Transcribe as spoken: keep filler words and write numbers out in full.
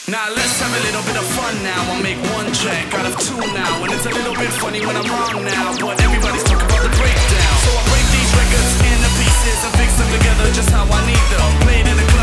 Now let's have a little bit of fun now. I'll make one track out of two now, and it's a little bit funny when I'm wrong now, but everybody's talking about the breakdown. So I break these records into pieces and fix them together just how I need them. Played in the club